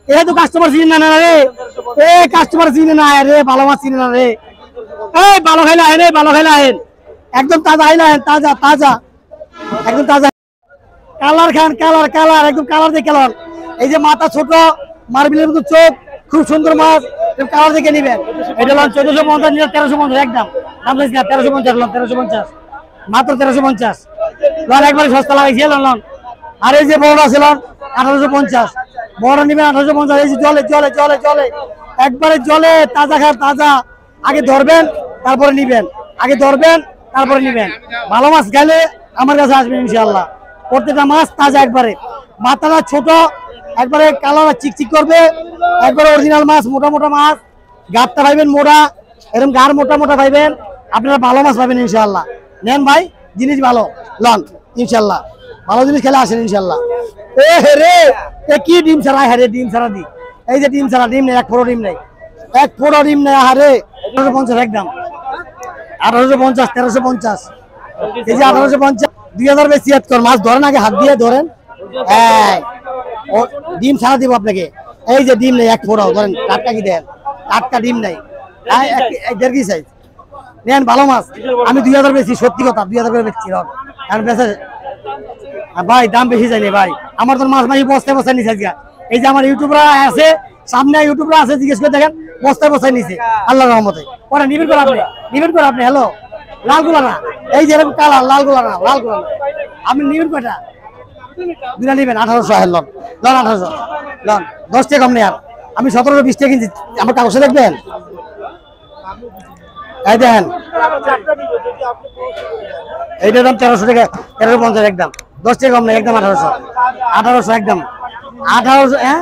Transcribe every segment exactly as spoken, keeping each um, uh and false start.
এ তো কাস্টমার চিনে না রে, এ কাস্টমার চিনে না রে, ভালো মাছ চিনে না রে। এই ভালো খাইলে আহেন, এই ভালো খাইলে আহেন, একদম তাজা আইলে আহেন, তাজা তাজা একদম তাজা। কালার খান, কালার কালার একদম কালার দিয়ে কালার। এই যে মাথা ছোট, মার্বেলের মতো চোখ, খুব সুন্দর মাছ, কালার দেখে নিবেন। এটা হল চোদ্দশো পঞ্চাশ, তেরোশো পঞ্চাশ একদম দাম চাইছি না, তেরোশো পঞ্চাশ লন, তেরোশো পঞ্চাশ মাত্র তেরোশো পঞ্চাশ লন, একবারে সস্তা লাগাইছি লন লন। আর এই যে বড় আছে লন আঠারোশো পঞ্চাশ, বড় নিবেন আঠারোশো পঞ্চাশ। এই যে জলে জলে জলে জলে একবারে জলে তাজা খান, তাজা। আগে ধরবেন তারপরে নিবেন, আগে ধরবেন তারপরে নিবেন। ভালো মাছ গেলে আমার কাছে আসবেন ইনশাআল্লাহ। প্রত্যেকটা মাছ তাজা, একবারে মাথাটা ছোট, একবারে কালার চিকচিক করবে, একবারে অরিজিনাল মাছ, মোটা মোটা মাছ। গাটটা পাইবেন মোটা, এরকম গাড় মোটা মোটা পাইবেন, আপনারা ভালো মাছ পাবেন ইনশাআল্লাহ। নেন ভাই, জিনিস ভালো লন ইনশাআল্লাহ, ভালো জিনিস খেলে আসেন ইনশাআল্লাহ। এ হে রে, এ কি ডিম ছাড়া, হ্যাঁ রে ডিম ছাড়া দি, এই যে ডিম ছাড়া, ডিম নেই, এক ফোড়ো ডিম নেই, এক ফোড়ো ডিম নেই। আরে আঠারোশো পঞ্চাশ একদম, আঠারোশো পঞ্চাশ, তেরোশো পঞ্চাশ, এই যে আঠারোশো পঞ্চাশ। দুই হাজার বেশি হাত কর, মাছ ধরেন আগে, হাত দিয়ে ধরেন। হ্যাঁ ও ডিম ছাড়া দিব আপনাকে। এই যে ডিম নেই, এক ফোড়াও ধরেন, টাটকা কি দেন, টাটকা ডিম নেই, দেড় কেজি সাইজ নেন, ভালো মাছ। আমি দুই হাজার বেশি, সত্যি কথা, দুই হাজার করে বেচছি কারণ বেচা ভাই দাম বেশি চাইলে ভাই, আমার তো মাছ মাঝি বস্তায় বস্তায় নিছে আজকে। এই যে আমার ইউটিউবরা আছে, সামনে ইউটিউবরা আছে, জিজ্ঞেস করে দেখেন, বস্তায় বস্তায় নিছে আল্লাহর রহমতে। পরে নিবেন করে আপনি, নিবেন করে আপনি। হ্যালো লাল গোলা না, এই যে এরকম কালার লাল গোলা না, লাল গোলা না, আপনি নিবেন কয়টা? দুটা নিবেন, আঠারোশো হেল লন লন, আঠারোশো লন, দশ টাকা কম নেই আর। আমি সতেরোশো বিশ টাকা কিনছি, আমার কাগজে দেখবেন। এই দেখেন এইটার দাম তেরোশো টাকা, তেরোশো পঞ্চাশ একদম, দশ টাকা কম নেই একদম, আঠারোশো আঠারোশো একদম আঠারোশো। হ্যাঁ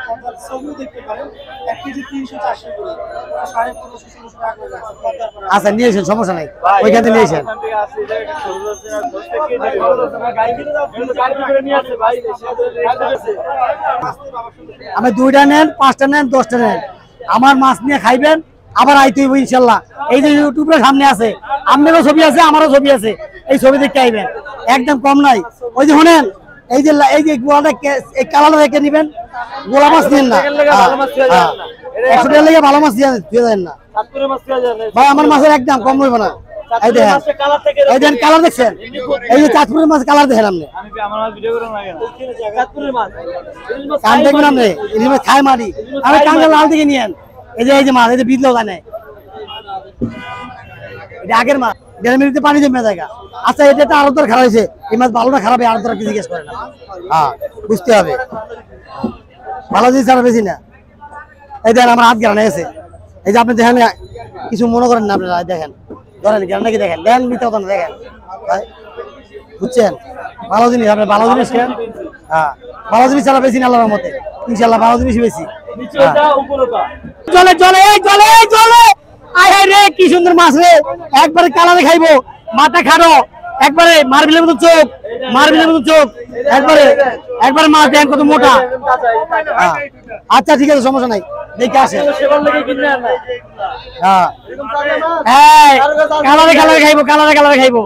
আচ্ছা নিয়েছেন, সমস্যা নাই, ওইখান থেকে নিয়েছেন। আমি দুইটা নেন, পাঁচটা নেন, দশটা নেন, আমার মাছ নিয়ে খাইবেন, আবার আইতে হইব ইনশাল্লাহ। এই যে ইউটিউবের সামনে আছে, আপনারও ছবি আছে, আমারও ছবি আছে, এই ছবি দেখতে আইবেন, একদম কম নাই। ওই যে শোনেন, এই যে এই যে গোলাটা, এই কালারটা দেখে নিবেন, গোলা মাছ নিয়েন না, একশো টাকা লেগে ভালো মাছ দিয়ে দেন না ভাই, আমার মাছের একদম কম হইব না। এই দেখেন, এই দেখেন কালার দেখছেন, এই যে চাঁদপুরের মাছ কালার দেখেন আপনি, কান দেখবেন আপনি, ইলিশ মাছ খায় মারি, আমি কানটা লাল দিকে নিয়েন। এই যে এই যে মাছ, এই যে বিজলেও জানে, এটা আগের মাছ, দেড় মিনিটে পানি জমে জায়গা। আচ্ছা এটা একটা আরো দর খারাপ হয়েছে, এই মাছ ভালোটা খারাপ, আরো দর জিজ্ঞেস করে না, হ্যাঁ বুঝতে হবে, ভালো জিনিস ছাড়া বেশি না। এই দেখেন আমার হাত গেরানো আছে, এই যে আপনি দেখেন, কিছু মনে করেন না আপনারা, দেখেন ধরেন গেরানো কি দেখেন, দেন মিথ্যা কথা না, দেখেন বুঝছেন, ভালো জিনিস, আপনি ভালো জিনিস খেন। হ্যাঁ ভালো জিনিস ছাড়া বেশি না আল্লাহর মতে, ইনশাল্লাহ ভালো জিনিস বেশি। চলে চলে চলে চলে, আয় রে কি সুন্দর মাছ রে, একবারে কালারে খাইবো, মাথা খাড়ো, একবারে মার্বেলের মতো চোখ, মার্বেলের মতো চোখ, একবারে একবারে মাছ দেন কত মোটা। আচ্ছা ঠিক আছে, সমস্যা নাই, দেখে আসে। হ্যাঁ কালারে কালারে খাইবো, কালারে কালারে খাইবো,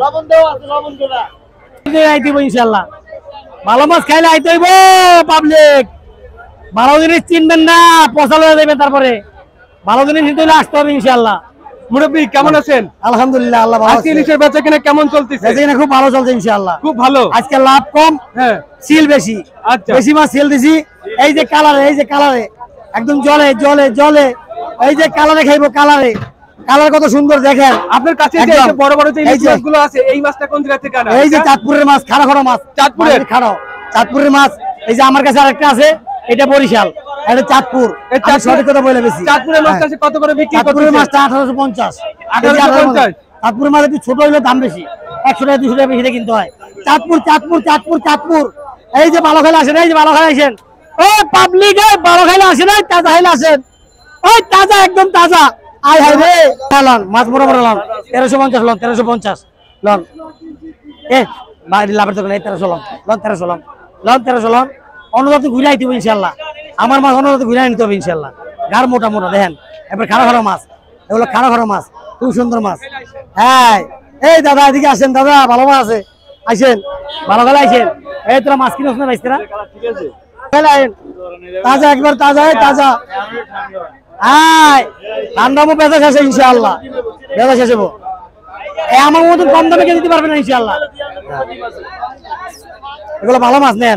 ইনশাল্লাহ ভালো মাছ খাইলে আইতে হইব। পাবলিক ভালো জিনিস চিনবেন না, পচা লয়ে যাবেন, তারপরে ভালো জিনিস নিতে হলে আসতে হবে ইনশাল্লাহ। মুরব্বি কেমন আছেন? আলহামদুলিল্লাহ, আল্লাহ ভালো আছে। ইলিশের বেচা কিনা কেমন চলতেছে? বেচা কিনা খুব ভালো চলছে ইনশাআল্লাহ, খুব ভালো। আজকে লাভ কম, হ্যাঁ সিল বেশি। আচ্ছা বেশি মাছ সিল দিছি। এই যে কালারে, এই যে কালারে একদম জলে জলে জলে, এই যে কালারে খাইবো, কালারে কালার কত সুন্দর দেখেন। আপনার কাছে যে বড় বড় যে ইলিশ মাছগুলো আছে, এই মাছটা কোন জায়গা থেকে আনা? এই যে চাঁদপুরের মাছ, খাড়া খাড়া মাছ, চাঁদপুরের খাড়া চাঁদপুরের মাছ। এই যে আমার কাছে আরেকটা আছে, এটা বরিশাল, এটা চাঁদপুর। সঠিক কথা বলে বেশি। চাঁদপুরের মাছটা কত করে বিক্রি করতেছেন? চাঁদপুরের মাছটা আঠারোশো পঞ্চাশ। আঠারোশো পঞ্চাশ। চাঁদপুরের মাছ একটু ছোট হইলে দাম বেশি, একশো টাকা দুশো টাকা বেশি কিনতে হয়। চাঁদপুর চাঁদপুর চাঁদপুর চাঁদপুর। এই যে ভালো খেলে আসেন, এই যে ভালো খেলে আসেন, ও পাবলিক ভালো খেলে আসেন, তাজা খেলে আসেন, ওই তাজা একদম তাজা। আয় হাই রে লন, মাছ বড় বড় লন, তেরোশো পঞ্চাশ লন, তেরোশো পঞ্চাশ লন। এ বাড়ি লাভের দোকানে তেরোশো লন লন, তেরোশো লন লন, তেরোশো লন। অন্যদাতে ঘুরে আইতে হবে ইনশাল্লাহ, আমার মাছ অন্যদাতে ঘুরে নিতে হবে ইনশাল্লাহ। গার মোটা মোটা দেখেন, এবার খাড়া খাড়া মাছ, এগুলো খাড়া খাড়া মাছ, খুব সুন্দর মাছ। হ্যাঁ এই দাদা এদিকে আসেন, দাদা ভালো মাছ আছে, আসেন ভালো খেলে আসেন। এই তোরা মাছ কিনোস না ভাইস, তোরা তাজা একবার তাজা তাজা ঠান্ডা মো বেচা শেষে ইনশাআল্লাহ বেচা শেষে আমার মতন কম দামে কে দিতে পারবে না ইনশাআল্লাহ। এগুলো ভালো মাছ নেন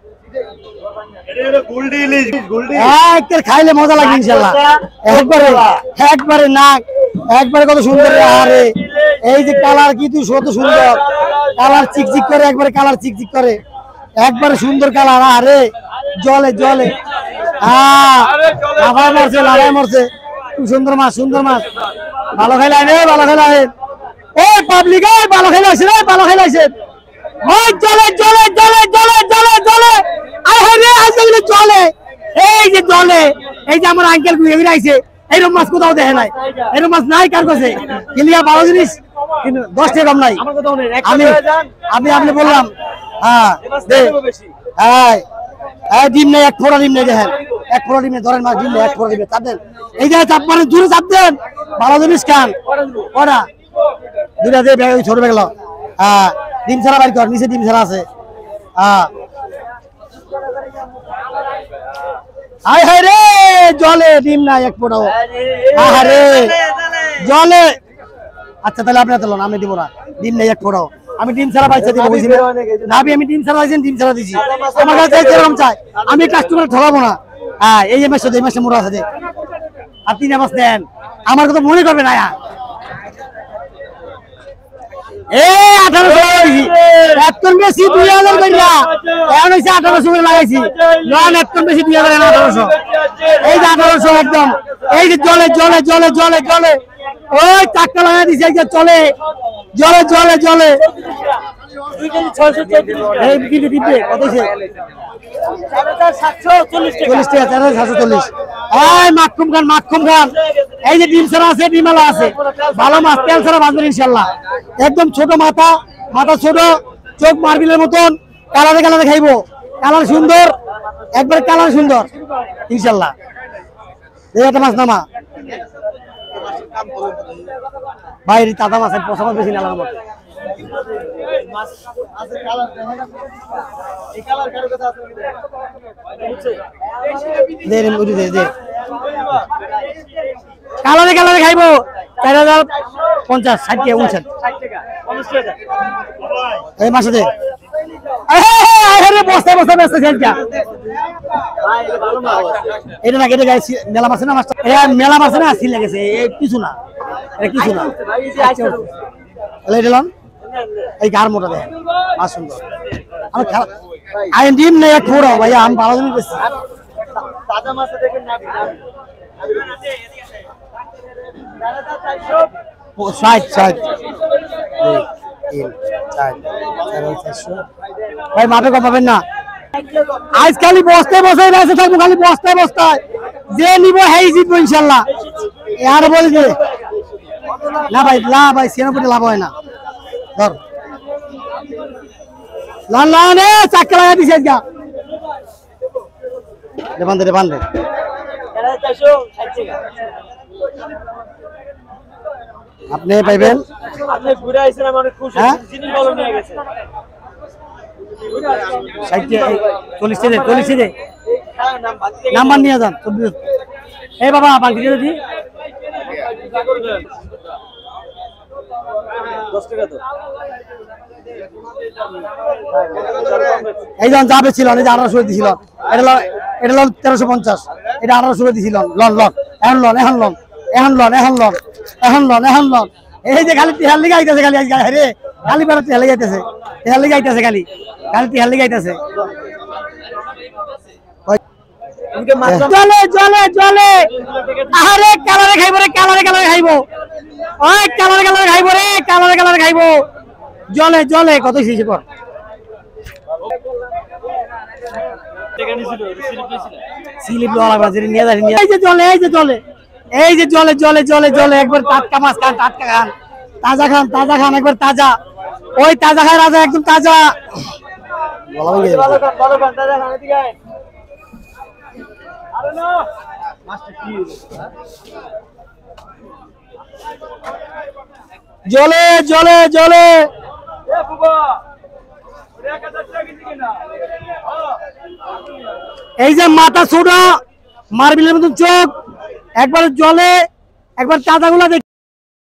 খাইলে মজা লাগে ইনশাআল্লাহ। একবারে একবারে নাক একবারে কত সুন্দর আরে এই যে কালার কি তুই কত সুন্দর কালার চিকচিক করে একবারে কালার চিকচিক করে একবারে সুন্দর কালার আরে জলে জলে লাভায় মরছে লাভায় মরছে খুব সুন্দর মাছ সুন্দর মাছ ভালো খাইলে আইনে ভালো খাইলে আইন ওই পাবলিক এই ভালো খাইলে আসেন ওই ভালো খাইলে আসেন ওই জলে জলে জলে জলে জলে জলে আরে রে আজকে জলে এই যে জলে এই যে আমার আঙ্কেল ঘুরে ঘুরে আইছে এইরকম মাছ কোথাও দেখে নাই এরকম মাছ নাই কার কাছে কিলিয়া ভালো জিনিস কিন্তু দশ টাকা কম নাই আমি আমি আপনি বললাম হ্যাঁ হ্যাঁ হ্যাঁ ডিম নেই এক ফোড়া ডিম নেই দেখেন এক ফোড়া ডিম নেই ধরেন মাছ ডিম নেই এক ফোড়া ডিমে চাপ দেন এই যে চাপ মানে দূরে চাপ দেন ভালো জিনিস খান ওরা দুটা দিয়ে ব্যাগ ছোট ব্যাগ হ্যাঁ ডিম ছাড়া বাড়ি কর নিচে ডিম ছাড়া আছে হ্যাঁ আয় হায় রে জলে ডিম নাই এক ফোটাও আরে জলে আচ্ছা তাহলে আপনি তো আমি দিব না ডিম নেই এক ফোটাও আমি ডিম ছাড়া পাইছি দিব বুঝি না আমি ডিম ছাড়া পাইছি ডিম ছাড়া দিছি আমার কাছে যেরকম চাই আমি কাস্টমার ঠকাবো না। হ্যাঁ এই যে মাসে এই মাসে মোড়া আছে আপনি তিন মাস দেন আমার কথা মনে করবে না এই আঠারোশো এত বেশি দুই হাজার কইরা এখন হচ্ছে আঠারোশো করে লাগাইছি নন এত বেশি দুই হাজার আঠারোশো এই যে আঠারোশো একদম এই যে জলে জলে জলে জলে জলে ওই চাক্কা লাগাই দিছে যে চলে জলে জলে জলে এই দিতে দিতে কত সে চল্লিশ টাকা চার হাজার সাতশো চল্লিশ এই মাখুম খান মাখুম খান এই যে ডিম ছাড়া আছে ডিমালা আছে ভালো মাছ তেল ছাড়া বাঁচবেন ইনশাল্লাহ একদম ছোট মাথা মাথা ছোট চোখ মার্বেলের মতন কালারে কালারে খাইবো কালার সুন্দর একবার কালার সুন্দর ইনশাল্লাহ এই একটা মাছ নামা বাইরে তাজা মাছ পচা মাছ বেশি নালার মতো কালারে কালারে খাইবো চার হাজার পঞ্চাশ ষাট টাকা উনষাট এই মাসে দে বস্তায় বস্তায় ব্যস্ত এটা না এটা মেলা মাছে না মাছটা এটা মেলা মাছে না সিল লেগেছে কিছু না এটা কিছু না এটা এই গার মোটা দেখেন মাছ সুন্দর আমি আইন ডিম নেই এক ফোড়ো ভাইয়া আমি ভালো জিনিস বেশি তাজা মাছ দেখেন না ষাট ষাট ভাই মাপে কম পাবেন না আজ খালি বস্তায় বস্তায় বেঁচে থাকবো খালি বস্তায় বস্তায় যে নিবো হেই জিতবো ইনশাল্লাহ আর বলছে না ভাই না ভাই সেনাপতি লাভ হয় না ধর লাল লাল চাক্কা লাগা দিছে আজকে রে বান্ধে রে বান্ধে আপনি পাইবেন আপনি ঘুরে আইছেন আমার খুশি জিনিস ভালো নিয়ে গেছে চল্লিশ দে চল্লিশ দে নাম্বার নিয়ে যান এই বাবা বাকি দিয়ে দি এই যখন যাবে ছিল আঠারোশো দিছিল এটা এটা লন তেরোশো পঞ্চাশ এটা আঠারোশো দিছিল লন লন এখন লন এখন লন এখন লন এখন লন এখন লন এখন লন এই যে খালি তেহার লিগে আইতেছে খালি রে খালি বেড়া তেহার লিগে আইতেছে তেহার লিগে আইতেছে খালি খালি তেহার লিগে আইতেছে জলে জলে জলে আরে কালারে খাইবো রে কালারে কালারে খাইবো ওই কালারে কালারে খাইবো রে কালারে কালারে খাইবো জলে জলে কত শিশি পর স্লিপ লওয়া বাজারে নিয়ে যাই এই যে জলে এই যে জলে এই যে জলে জলে জলে জলে একবার টাটকা মাছ খান টাটকা খান তাজা খান তাজা খান একবার তাজা ওই তাজা খায় রাজা একদম তাজা ভালো খান ভালো খান তাজা খান এদিকে আয় আরে না মাছটা কি জলে জলে জলে এ বাবা ওরে এক হাজার টাকা দিছি কিনা হ্যাঁ এই যে মাথা ছোট, মার্বেলের মতন চোখ, একবার জলে, একবার তাজা গুলা